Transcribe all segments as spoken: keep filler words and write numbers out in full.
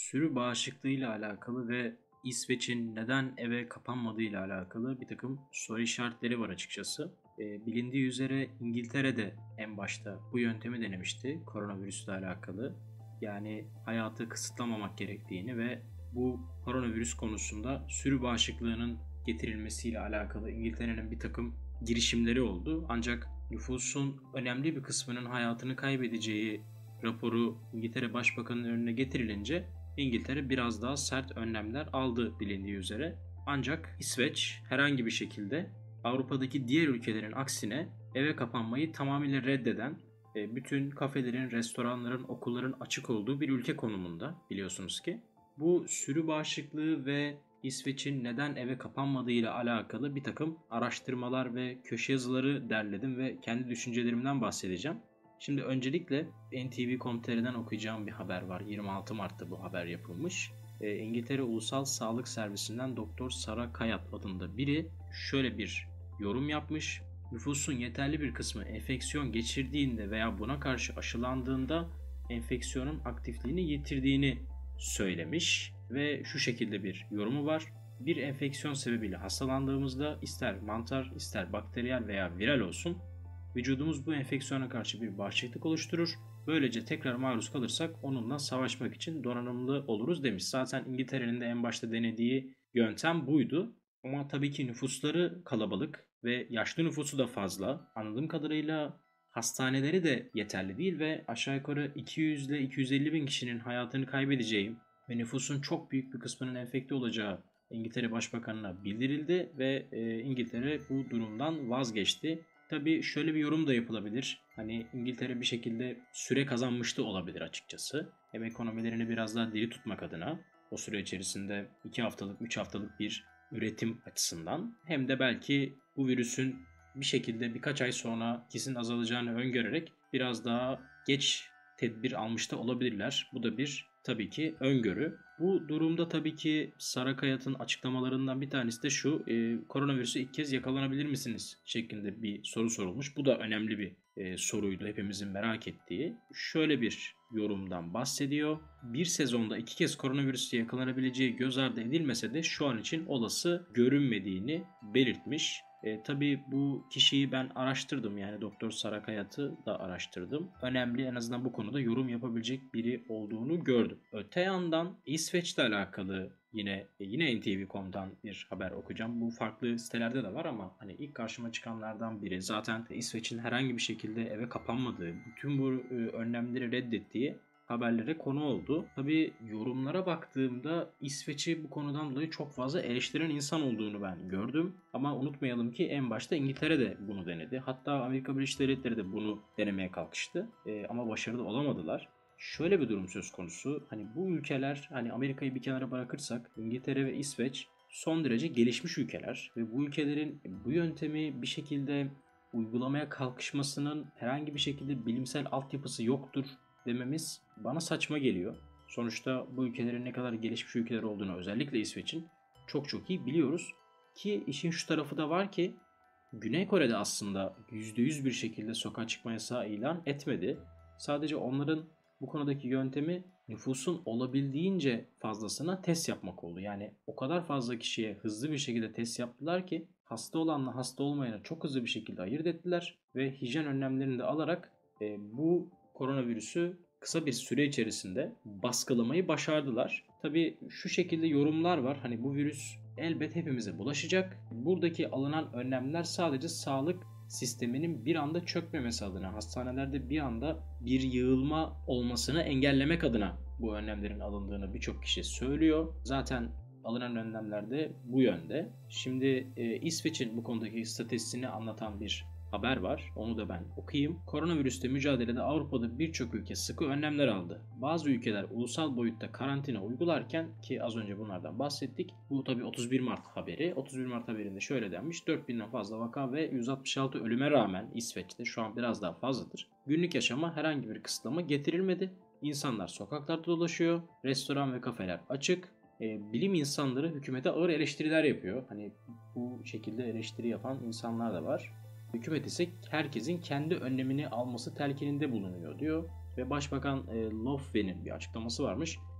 sürü bağışıklığıyla alakalı ve İsveç'in neden eve kapanmadığıyla alakalı bir takım soru işaretleri var açıkçası. E, bilindiği üzere İngiltere'de en başta bu yöntemi denemişti koronavirüsle alakalı. Yani hayatı kısıtlamamak gerektiğini ve bu koronavirüs konusunda sürü bağışıklığının getirilmesiyle alakalı İngiltere'nin bir takım girişimleri oldu. Ancak nüfusun önemli bir kısmının hayatını kaybedeceği raporu İngiltere Başbakanı'nın önüne getirilince İngiltere biraz daha sert önlemler aldı bilindiği üzere. Ancak İsveç herhangi bir şekilde Avrupa'daki diğer ülkelerin aksine eve kapanmayı tamamıyla reddeden, bütün kafelerin, restoranların, okulların açık olduğu bir ülke konumunda biliyorsunuz ki. Bu sürü bağışıklığı ve İsveç'in neden eve kapanmadığıyla alakalı bir takım araştırmalar ve köşe yazıları derledim ve kendi düşüncelerimden bahsedeceğim. Şimdi öncelikle N T V nokta com nokta T R'den okuyacağım bir haber var. yirmi altı Mart'ta bu haber yapılmış. E, İngiltere Ulusal Sağlık Servisinden Doktor Sara Kayat adında biri şöyle bir yorum yapmış. Nüfusun yeterli bir kısmı enfeksiyon geçirdiğinde veya buna karşı aşılandığında enfeksiyonun aktifliğini yitirdiğini söylemiş ve şu şekilde bir yorumu var. Bir enfeksiyon sebebiyle hastalandığımızda ister mantar, ister bakteriyel veya viral olsun, vücudumuz bu enfeksiyona karşı bir bağışıklık oluşturur. Böylece tekrar maruz kalırsak onunla savaşmak için donanımlı oluruz demiş. Zaten İngiltere'nin de en başta denediği yöntem buydu. Ama tabii ki nüfusları kalabalık ve yaşlı nüfusu da fazla. Anladığım kadarıyla hastaneleri de yeterli değil ve aşağı yukarı iki yüz ile iki yüz elli bin kişinin hayatını kaybedeceği ve nüfusun çok büyük bir kısmının enfekte olacağı İngiltere Başbakanı'na bildirildi ve e, İngiltere bu durumdan vazgeçti. Tabii şöyle bir yorum da yapılabilir. Hani İngiltere bir şekilde süre kazanmış da olabilir açıkçası. Hem ekonomilerini biraz daha diri tutmak adına o süre içerisinde iki haftalık, üç haftalık bir üretim açısından hem de belki bu virüsün bir şekilde birkaç ay sonra kesin azalacağını öngörerek biraz daha geç tedbir almış da olabilirler. Bu da bir tabii ki öngörü. Bu durumda tabii ki Sara Kayat'ın açıklamalarından bir tanesi de şu: e, koronavirüsü ilk kez yakalanabilir misiniz şeklinde bir soru sorulmuş. Bu da önemli bir e, soruydu, hepimizin merak ettiği. Şöyle bir yorumdan bahsediyor. Bir sezonda iki kez koronavirüsü yakalanabileceği göz ardı edilmese de şu an için olası görünmediğini belirtmiş. E, tabii bu kişiyi ben araştırdım, yani Doktor Sara Kayat'ı da araştırdım. Önemli, en azından bu konuda yorum yapabilecek biri olduğunu gördüm. Öte yandan İsveç'le alakalı yine yine N T V nokta com'dan bir haber okuyacağım. Bu farklı sitelerde de var ama hani ilk karşıma çıkanlardan biri. Zaten İsveç'in herhangi bir şekilde eve kapanmadığı, bütün bu e, önlemleri reddettiği haberlere konu oldu. Tabii yorumlara baktığımda İsveç'i bu konudan dolayı çok fazla eleştiren insan olduğunu ben gördüm. Ama unutmayalım ki en başta İngiltere de bunu denedi. Hatta Amerika Birleşik Devletleri de bunu denemeye kalkıştı. E, ama başarılı olamadılar. Şöyle bir durum söz konusu. Hani bu ülkeler, hani Amerika'yı bir kenara bırakırsak, İngiltere ve İsveç son derece gelişmiş ülkeler ve bu ülkelerin bu yöntemi bir şekilde uygulamaya kalkışmasının herhangi bir şekilde bilimsel altyapısı yoktur dememiz bana saçma geliyor. Sonuçta bu ülkelerin ne kadar gelişmiş ülkeler olduğunu, özellikle İsveç'in, çok çok iyi biliyoruz. Ki işin şu tarafı da var ki Güney Kore'de aslında yüzde yüz bir şekilde sokağa çıkma yasağı ilan etmedi. Sadece onların bu konudaki yöntemi nüfusun olabildiğince fazlasına test yapmak oldu. Yani o kadar fazla kişiye hızlı bir şekilde test yaptılar ki hasta olanla hasta olmayanı çok hızlı bir şekilde ayırt ettiler ve hijyen önlemlerini de alarak e, bu koronavirüsü kısa bir süre içerisinde baskılamayı başardılar. Tabii şu şekilde yorumlar var. Hani bu virüs elbet hepimize bulaşacak. Buradaki alınan önlemler sadece sağlık sisteminin bir anda çökmemesi adına, hastanelerde bir anda bir yığılma olmasını engellemek adına bu önlemlerin alındığını birçok kişi söylüyor. Zaten alınan önlemler de bu yönde. Şimdi e, İsveç'in bu konudaki istatistiğini anlatan bir haber var. Onu da ben okuyayım. Koronavirüste mücadelede Avrupa'da birçok ülke sıkı önlemler aldı. Bazı ülkeler ulusal boyutta karantina uygularken, ki az önce bunlardan bahsettik. Bu tabi otuz bir Mart haberi. otuz bir Mart haberinde şöyle denmiş: dört binden fazla vaka ve yüz altmış altı ölüme rağmen İsveç'te şu an biraz daha fazladır. Günlük yaşama herhangi bir kısıtlama getirilmedi. İnsanlar sokaklarda dolaşıyor. Restoran ve kafeler açık. E, bilim insanları hükümete ağır eleştiriler yapıyor. Hani bu şekilde eleştiri yapan insanlar da var. Hükümet ise herkesin kendi önlemini alması telkininde bulunuyor diyor. Ve Başbakan e, Löfven'in bir açıklaması varmış.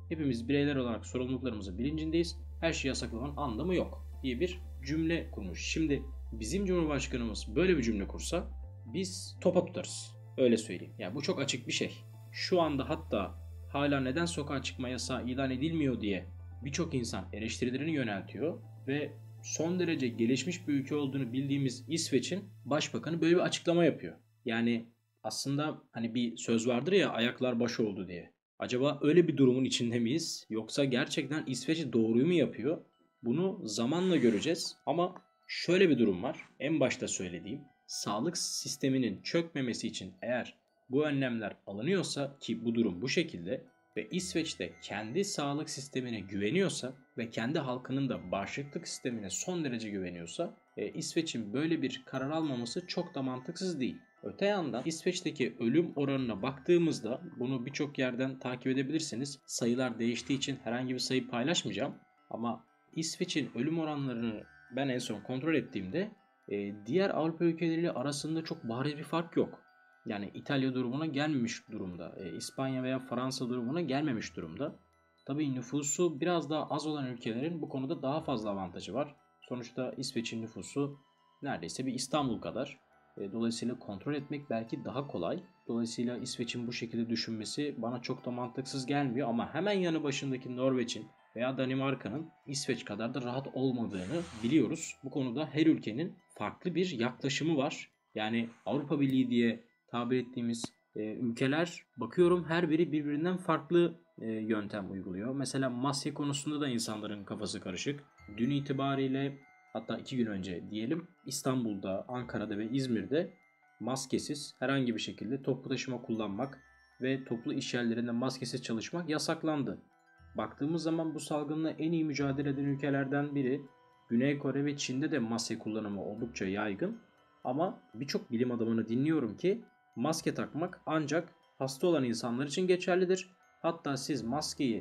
Hepimiz bireyler olarak sorumluluklarımızın bilincindeyiz. Her şeyi yasaklamanın anlamı yok diye bir cümle kurmuş. Şimdi bizim Cumhurbaşkanımız böyle bir cümle kursa biz topa tutarız. Öyle söyleyeyim. Yani bu çok açık bir şey. Şu anda hatta hala neden sokağa çıkma yasağı ilan edilmiyor diye birçok insan eleştirilerini yöneltiyor ve son derece gelişmiş bir ülke olduğunu bildiğimiz İsveç'in başbakanı böyle bir açıklama yapıyor. Yani aslında hani bir söz vardır ya, ayaklar baş oldu diye. Acaba öyle bir durumun içinde miyiz? Yoksa gerçekten İsveç doğruyu mu yapıyor? Bunu zamanla göreceğiz. Ama şöyle bir durum var. En başta söylediğim, sağlık sisteminin çökmemesi için eğer bu önlemler alınıyorsa, ki bu durum bu şekilde ve İsveç'te kendi sağlık sistemine güveniyorsa ve kendi halkının da bağışıklık sistemine son derece güveniyorsa, e, İsveç'in böyle bir karar almaması çok da mantıksız değil. Öte yandan İsveç'teki ölüm oranına baktığımızda, bunu birçok yerden takip edebilirsiniz. Sayılar değiştiği için herhangi bir sayı paylaşmayacağım. Ama İsveç'in ölüm oranlarını ben en son kontrol ettiğimde e, diğer Avrupa ülkeleriyle arasında çok bariz bir fark yok. Yani İtalya durumuna gelmemiş durumda. E, İspanya veya Fransa durumuna gelmemiş durumda. Tabii nüfusu biraz daha az olan ülkelerin bu konuda daha fazla avantajı var. Sonuçta İsveç'in nüfusu neredeyse bir İstanbul kadar. E, dolayısıyla kontrol etmek belki daha kolay. Dolayısıyla İsveç'in bu şekilde düşünmesi bana çok da mantıksız gelmiyor. Ama hemen yanı başındaki Norveç'in veya Danimarka'nın İsveç kadar da rahat olmadığını biliyoruz. Bu konuda her ülkenin farklı bir yaklaşımı var. Yani Avrupa Birliği diye tabir ettiğimiz e, ülkeler, bakıyorum her biri birbirinden farklı e, yöntem uyguluyor. Mesela maske konusunda da insanların kafası karışık. Dün itibariyle, hatta iki gün önce diyelim, İstanbul'da, Ankara'da ve İzmir'de maskesiz herhangi bir şekilde toplu taşıma kullanmak ve toplu iş yerlerinde maskesiz çalışmak yasaklandı. Baktığımız zaman bu salgınla en iyi mücadele eden ülkelerden biri. Güney Kore ve Çin'de de maske kullanımı oldukça yaygın. Ama birçok bilim adamını dinliyorum ki maske takmak ancak hasta olan insanlar için geçerlidir. Hatta siz maskeyi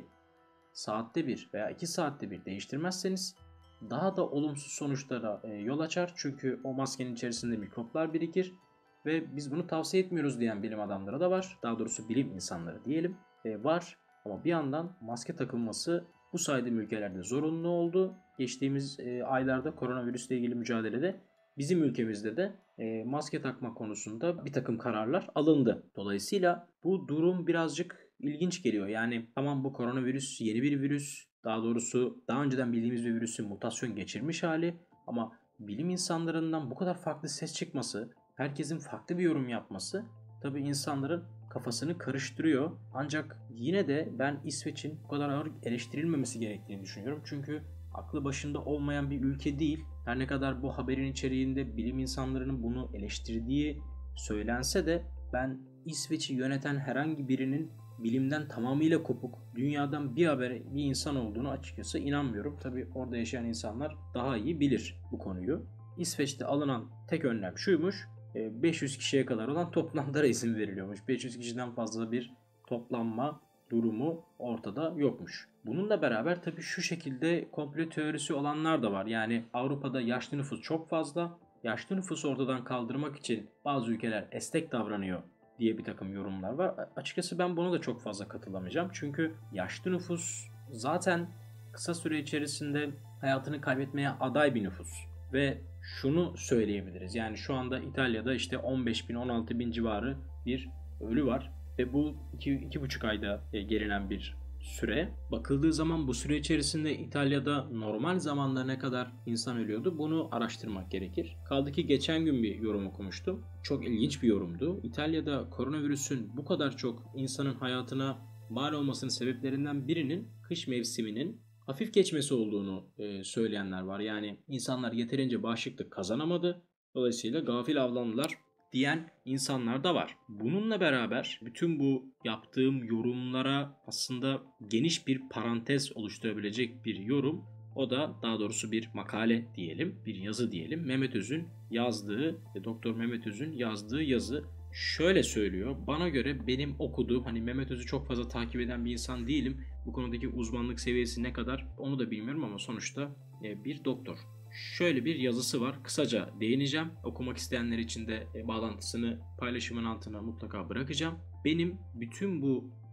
saatte bir veya iki saatte bir değiştirmezseniz daha da olumsuz sonuçlara yol açar. Çünkü o maskenin içerisinde mikroplar birikir ve biz bunu tavsiye etmiyoruz diyen bilim adamları da var. Daha doğrusu bilim insanları diyelim e, var. Ama bir yandan maske takılması bu saydığım ülkelerde zorunlu oldu. Geçtiğimiz e, aylarda koronavirüsle ilgili mücadelede bizim ülkemizde de e, maske takma konusunda bir takım kararlar alındı. Dolayısıyla bu durum birazcık ilginç geliyor. Yani tamam, bu koronavirüs yeni bir virüs. Daha doğrusu daha önceden bildiğimiz bir virüsün mutasyon geçirmiş hali. Ama bilim insanlarından bu kadar farklı ses çıkması, herkesin farklı bir yorum yapması tabii insanların kafasını karıştırıyor. Ancak yine de ben İsveç'in bu kadar ağır eleştirilmemesi gerektiğini düşünüyorum. Çünkü aklı başında olmayan bir ülke değil. Her ne kadar bu haberin içeriğinde bilim insanlarının bunu eleştirdiği söylense de ben İsveç'i yöneten herhangi birinin bilimden tamamıyla kopuk, dünyadan bir haber bir insan olduğunu açıkçası inanmıyorum. Tabii orada yaşayan insanlar daha iyi bilir bu konuyu. İsveç'te alınan tek önlem şuymuş: beş yüz kişiye kadar olan toplantılara izin veriliyormuş. beş yüz kişiden fazla bir toplanma durumu ortada yokmuş. Bununla beraber tabii şu şekilde komplo teorisi olanlar da var. Yani Avrupa'da yaşlı nüfus çok fazla. Yaşlı nüfusu ortadan kaldırmak için bazı ülkeler esnek davranıyor diye bir takım yorumlar var. Açıkçası ben buna da çok fazla katılamayacağım. Çünkü yaşlı nüfus zaten kısa süre içerisinde hayatını kaybetmeye aday bir nüfus. Ve şunu söyleyebiliriz. Yani şu anda İtalya'da işte on beş bin on altı bin civarı bir ölü var. Ve bu iki iki buçuk ayda gelinen bir süre. Bakıldığı zaman bu süre içerisinde İtalya'da normal zamanda ne kadar insan ölüyordu, bunu araştırmak gerekir. Kaldı ki geçen gün bir yorum okumuştum. Çok ilginç bir yorumdu. İtalya'da koronavirüsün bu kadar çok insanın hayatına mal olmasının sebeplerinden birinin kış mevsiminin hafif geçmesi olduğunu e, söyleyenler var. Yani insanlar yeterince bağışıklık kazanamadı. Dolayısıyla gafil avlandılar diyen insanlar da var. Bununla beraber bütün bu yaptığım yorumlara aslında geniş bir parantez oluşturabilecek bir yorum. O da daha doğrusu bir makale diyelim, bir yazı diyelim. Mehmet Öz'ün yazdığı, Doktor Mehmet Öz'ün yazdığı yazı şöyle söylüyor. Bana göre benim okuduğum, hani Mehmet Öz'ü çok fazla takip eden bir insan değilim. Bu konudaki uzmanlık seviyesi ne kadar onu da bilmiyorum ama sonuçta bir doktor. Şöyle bir yazısı var. Kısaca değineceğim. Okumak isteyenler için de bağlantısını paylaşımın altına mutlaka bırakacağım. Benim bütün bu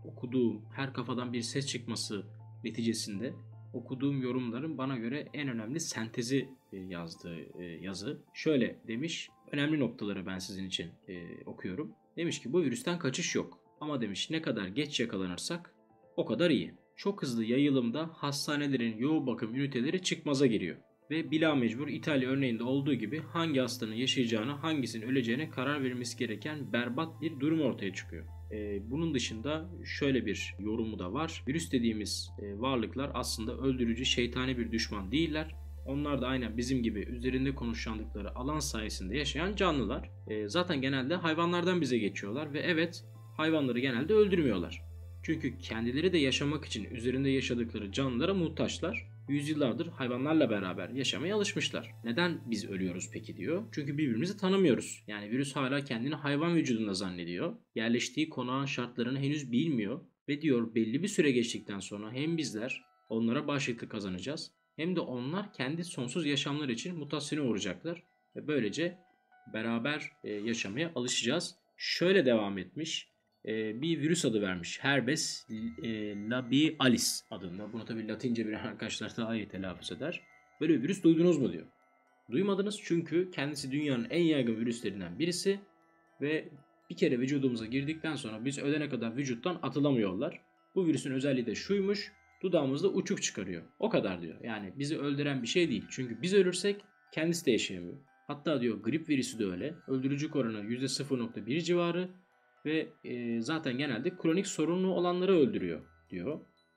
okuduğum her kafadan bir ses çıkması neticesinde okuduğum yorumların bana göre en önemli sentezi e, yazdığı e, yazı. Şöyle demiş, önemli noktaları ben sizin için e, okuyorum. Demiş ki bu virüsten kaçış yok. Ama demiş ne kadar geç yakalanırsak o kadar iyi. Çok hızlı yayılımda hastanelerin yoğun bakım üniteleri çıkmaza giriyor. Ve bilâmecbur İtalya örneğinde olduğu gibi hangi hastanın yaşayacağını, hangisinin öleceğine karar verilmesi gereken berbat bir durum ortaya çıkıyor. Ee, bunun dışında şöyle bir yorumu da var. Virüs dediğimiz e, varlıklar aslında öldürücü, şeytani bir düşman değiller. Onlar da aynen bizim gibi üzerinde konuşlandıkları alan sayesinde yaşayan canlılar. Ee, zaten genelde hayvanlardan bize geçiyorlar ve evet, hayvanları genelde öldürmüyorlar. Çünkü kendileri de yaşamak için üzerinde yaşadıkları canlılara muhtaçlar. Yüzyıllardır hayvanlarla beraber yaşamaya alışmışlar. Neden biz ölüyoruz peki diyor. Çünkü birbirimizi tanımıyoruz. Yani virüs hala kendini hayvan vücudunda zannediyor. Yerleştiği konağın şartlarını henüz bilmiyor. Ve diyor belli bir süre geçtikten sonra hem bizler onlara bağışıklık kazanacağız. Hem de onlar kendi sonsuz yaşamları için mutasyona uğrayacaklar. Ve böylece beraber yaşamaya alışacağız. Şöyle devam etmiş. Bir virüs adı vermiş. Herpes labialis adında. Bunu tabii Latince bilen arkadaşlar daha iyi telaffuz eder. Böyle bir virüs duydunuz mu diyor. Duymadınız çünkü kendisi dünyanın en yaygın virüslerinden birisi ve bir kere vücudumuza girdikten sonra biz ölene kadar vücuttan atılamıyorlar. Bu virüsün özelliği de şuymuş. Dudağımızda uçuk çıkarıyor. O kadar diyor. Yani bizi öldüren bir şey değil. Çünkü biz ölürsek kendisi de yaşayamıyor. Hatta diyor grip virüsü de öyle. Öldürücü oranı yüzde sıfır virgül bir civarı. Ve e, zaten genelde kronik sorunlu olanları öldürüyor diyor.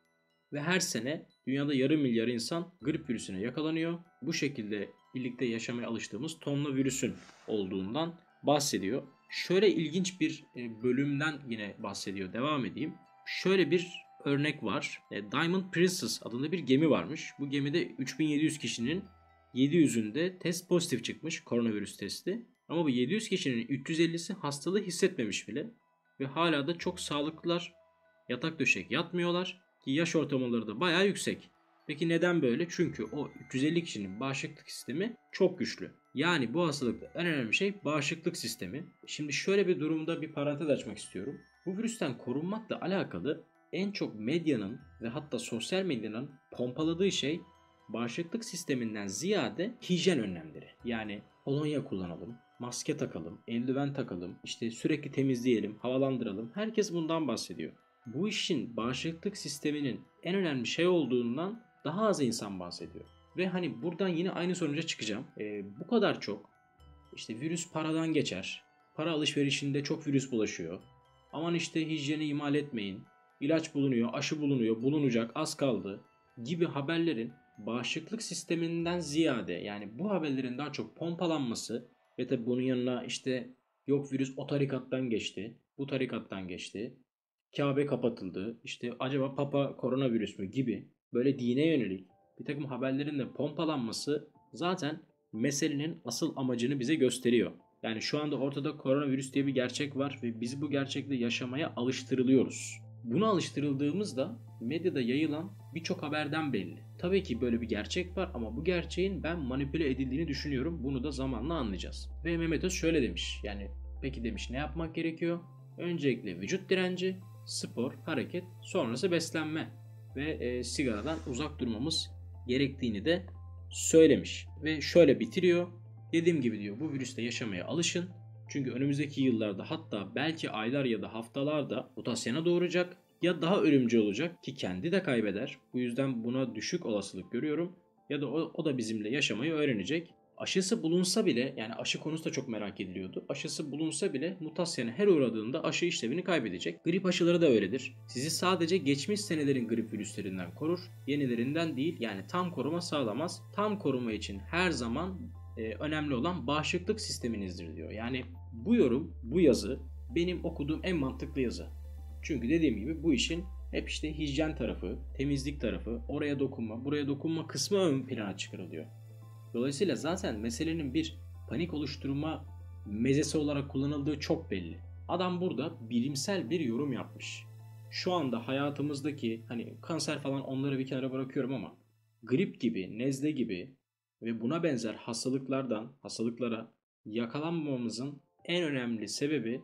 Ve her sene dünyada yarım milyar insan grip virüsüne yakalanıyor. Bu şekilde birlikte yaşamaya alıştığımız tonla virüsün olduğundan bahsediyor. Şöyle ilginç bir e, bölümden yine bahsediyor. Devam edeyim. Şöyle bir örnek var. E, Diamond Princess adında bir gemi varmış. Bu gemide üç bin yedi yüz kişinin yedi yüzünde test pozitif çıkmış, koronavirüs testi. Ama bu yedi yüz kişinin üç yüz ellisi hastalığı hissetmemiş bile. Ve hala da çok sağlıklılar. Yatak döşek yatmıyorlar. Ki yaş ortalamaları da bayağı yüksek. Peki neden böyle? Çünkü o üç yüz elli kişinin bağışıklık sistemi çok güçlü. Yani bu hastalıkta en önemli şey bağışıklık sistemi. Şimdi şöyle bir durumda bir parantez açmak istiyorum. Bu virüsten korunmakla alakalı en çok medyanın ve hatta sosyal medyanın pompaladığı şey bağışıklık sisteminden ziyade hijyen önlemleri. Yani kolonya kullanalım, maske takalım, eldiven takalım, işte sürekli temizleyelim, havalandıralım. Herkes bundan bahsediyor. Bu işin bağışıklık sisteminin en önemli şey olduğundan daha az insan bahsediyor. Ve hani buradan yine aynı sonuca çıkacağım. Ee, bu kadar çok işte virüs paradan geçer. Para alışverişinde çok virüs bulaşıyor. Aman işte hijyeni ihmal etmeyin. İlaç bulunuyor, aşı bulunuyor, bulunacak, az kaldı gibi haberlerin bağışıklık sisteminden ziyade, yani bu haberlerin daha çok pompalanması ve tabi bunun yanına işte yok virüs o tarikattan geçti, bu tarikattan geçti, Kabe kapatıldı, işte acaba Papa koronavirüs mü gibi böyle dine yönelik bir takım haberlerin de pompalanması zaten meselenin asıl amacını bize gösteriyor. Yani şu anda ortada koronavirüs diye bir gerçek var ve biz bu gerçekle yaşamaya alıştırılıyoruz. Buna alıştırıldığımızda medyada yayılan birçok haberden belli. Tabii ki böyle bir gerçek var ama bu gerçeğin ben manipüle edildiğini düşünüyorum. Bunu da zamanla anlayacağız. Ve Mehmet Öz şöyle demiş. Yani peki demiş, ne yapmak gerekiyor? Öncelikle vücut direnci, spor, hareket, sonrası beslenme ve e, sigaradan uzak durmamız gerektiğini de söylemiş. Ve şöyle bitiriyor. Dediğim gibi diyor, bu virüste yaşamaya alışın. Çünkü önümüzdeki yıllarda, hatta belki aylar ya da haftalarda mutasyona doğuracak ya daha ölümcül olacak ki kendi de kaybeder. Bu yüzden buna düşük olasılık görüyorum. Ya da o, o da bizimle yaşamayı öğrenecek. Aşısı bulunsa bile, yani aşı konusu da çok merak ediliyordu. Aşısı bulunsa bile mutasyona her uğradığında aşı işlevini kaybedecek. Grip aşıları da öyledir. Sizi sadece geçmiş senelerin grip virüslerinden korur. Yenilerinden değil, yani tam koruma sağlamaz. Tam koruma için her zaman e, önemli olan bağışıklık sisteminizdir diyor. Yani bu yorum, bu yazı benim okuduğum en mantıklı yazı. Çünkü dediğim gibi bu işin hep işte hijyen tarafı, temizlik tarafı, oraya dokunma, buraya dokunma kısmı ön plana çıkarılıyor. Dolayısıyla zaten meselenin bir panik oluşturma mezesi olarak kullanıldığı çok belli. Adam burada bilimsel bir yorum yapmış. Şu anda hayatımızdaki hani kanser falan, onları bir kenara bırakıyorum ama grip gibi, nezle gibi ve buna benzer hastalıklardan, hastalıklara yakalanmamamızın en önemli sebebi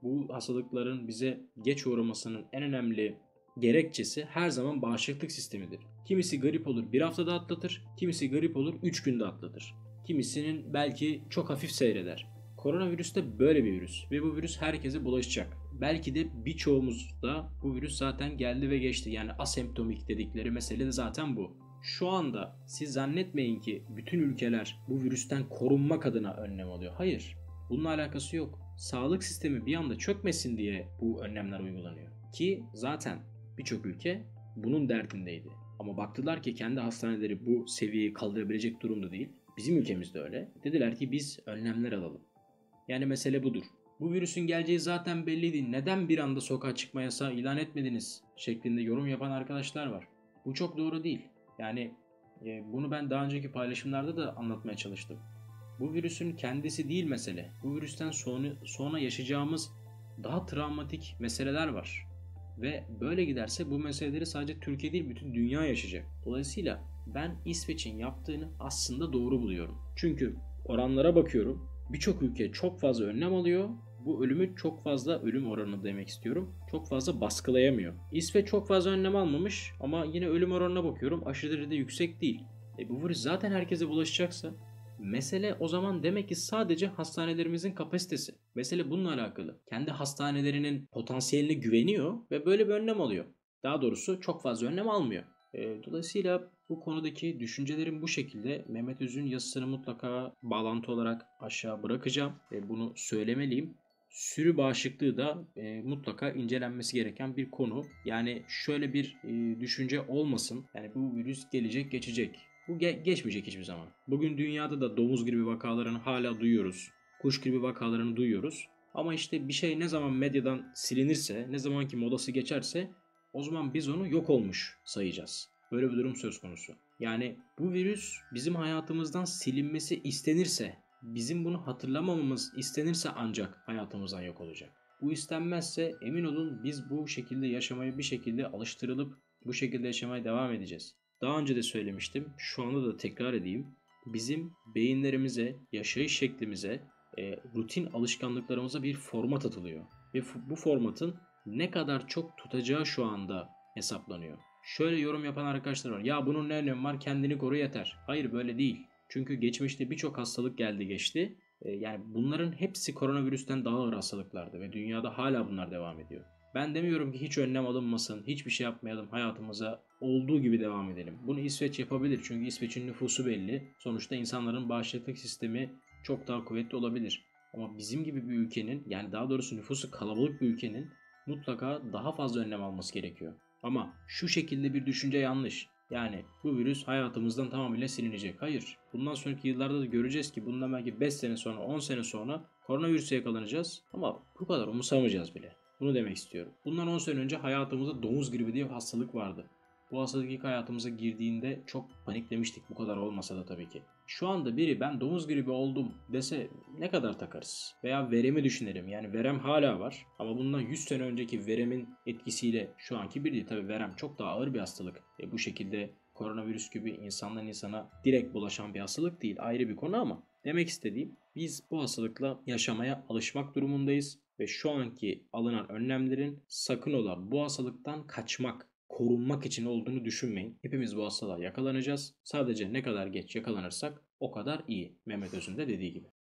Bu hastalıkların bize geç uğramasının en önemli gerekçesi her zaman bağışıklık sistemidir. Kimisi grip olur bir haftada atlatır, kimisi grip olur üç günde atlatır. Kimisinin belki çok hafif seyreder. Koronavirüs de böyle bir virüs ve bu virüs herkese bulaşacak. Belki de birçoğumuzda bu virüs zaten geldi ve geçti. Yani asemptomik dedikleri mesele de zaten bu. Şu anda siz zannetmeyin ki bütün ülkeler bu virüsten korunmak adına önlem alıyor. Hayır, bununla alakası yok. Sağlık sistemi bir anda çökmesin diye bu önlemler uygulanıyor. Ki zaten birçok ülke bunun derdindeydi. Ama baktılar ki kendi hastaneleri bu seviyeyi kaldırabilecek durumda değil. Bizim ülkemizde öyle. Dediler ki biz önlemler alalım. Yani mesele budur. Bu virüsün geleceği zaten belliydi. Neden bir anda sokağa çıkma yasağı ilan etmediniz? Şeklinde yorum yapan arkadaşlar var. Bu çok doğru değil. Yani e, bunu ben daha önceki paylaşımlarda da anlatmaya çalıştım. Bu virüsün kendisi değil mesele. Bu virüsten sonra, sonra yaşayacağımız daha travmatik meseleler var. Ve böyle giderse bu meseleleri sadece Türkiye değil bütün dünya yaşayacak. Dolayısıyla ben İsveç'in yaptığını aslında doğru buluyorum. Çünkü oranlara bakıyorum. Birçok ülke çok fazla önlem alıyor. Bu ölümü çok fazla ölüm oranı demek istiyorum. Çok fazla baskılayamıyor. İsveç çok fazla önlem almamış ama yine ölüm oranına bakıyorum. Aşırı derecede yüksek değil. E bu virüs zaten herkese bulaşacaksa mesele o zaman demek ki sadece hastanelerimizin kapasitesi. Mesele bununla alakalı. Kendi hastanelerinin potansiyeline güveniyor ve böyle bir önlem alıyor. Daha doğrusu çok fazla önlem almıyor. E, dolayısıyla bu konudaki düşüncelerim bu şekilde. Mehmet Öz'ün yazısını mutlaka bağlantı olarak aşağı bırakacağım. E, bunu söylemeliyim. Sürü bağışıklığı da e, mutlaka incelenmesi gereken bir konu. Yani şöyle bir e, düşünce olmasın. Yani bu virüs gelecek geçecek. Bu ge- geçmeyecek hiçbir zaman. Bugün dünyada da domuz gribi vakalarını hala duyuyoruz. Kuş gribi vakalarını duyuyoruz. Ama işte bir şey ne zaman medyadan silinirse, ne zamanki modası geçerse o zaman biz onu yok olmuş sayacağız. Böyle bir durum söz konusu. Yani bu virüs bizim hayatımızdan silinmesi istenirse, bizim bunu hatırlamamamız istenirse ancak hayatımızdan yok olacak. Bu istenmezse emin olun biz bu şekilde yaşamaya bir şekilde alıştırılıp bu şekilde yaşamaya devam edeceğiz. Daha önce de söylemiştim, şu anda da tekrar edeyim. Bizim beyinlerimize, yaşayış şeklimize, e, rutin alışkanlıklarımıza bir format atılıyor. Ve bu formatın ne kadar çok tutacağı şu anda hesaplanıyor. Şöyle yorum yapan arkadaşlar var. Ya bunun ne önemi var? Kendini koru yeter. Hayır böyle değil. Çünkü geçmişte birçok hastalık geldi geçti. E, yani bunların hepsi koronavirüsten daha ağır hastalıklardı ve dünyada hala bunlar devam ediyor. Ben demiyorum ki hiç önlem alınmasın, hiçbir şey yapmayalım, hayatımıza olduğu gibi devam edelim. Bunu İsveç yapabilir çünkü İsveç'in nüfusu belli. Sonuçta insanların bağışıklık sistemi çok daha kuvvetli olabilir. Ama bizim gibi bir ülkenin, yani daha doğrusu nüfusu kalabalık bir ülkenin mutlaka daha fazla önlem alması gerekiyor. Ama şu şekilde bir düşünce yanlış. Yani bu virüs hayatımızdan tamamıyla silinecek. Hayır. Bundan sonraki yıllarda da göreceğiz ki bundan belki beş sene sonra, on sene sonra koronavirüse yakalanacağız. Ama bu kadar umursamayacağız bile. Bunu demek istiyorum. Bundan on sene önce hayatımızda domuz gribi diye bir hastalık vardı. Bu hastalık ilk hayatımıza girdiğinde çok paniklemiştik, bu kadar olmasa da tabii ki. Şu anda biri ben domuz gribi oldum dese ne kadar takarız? Veya veremi düşünelim. Yani verem hala var ama bundan yüz sene önceki veremin etkisiyle şu anki bir değil. Tabii verem çok daha ağır bir hastalık. E bu şekilde koronavirüs gibi insandan insana direkt bulaşan bir hastalık değil. Ayrı bir konu ama demek istediğim biz bu hastalıkla yaşamaya alışmak durumundayız ve şu anki alınan önlemlerin sakın ola bu hastalıktan kaçmak, korunmak için olduğunu düşünmeyin. Hepimiz bu hastalığa yakalanacağız. Sadece ne kadar geç yakalanırsak o kadar iyi. Mehmet Öz'ün de dediği gibi.